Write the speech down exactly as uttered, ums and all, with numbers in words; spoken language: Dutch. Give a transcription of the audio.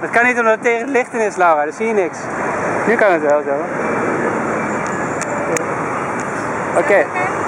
Dat kan niet omdat het tegen het licht in is, Laura. Dan zie je niks. Nu kan het wel zo. Oké. Okay.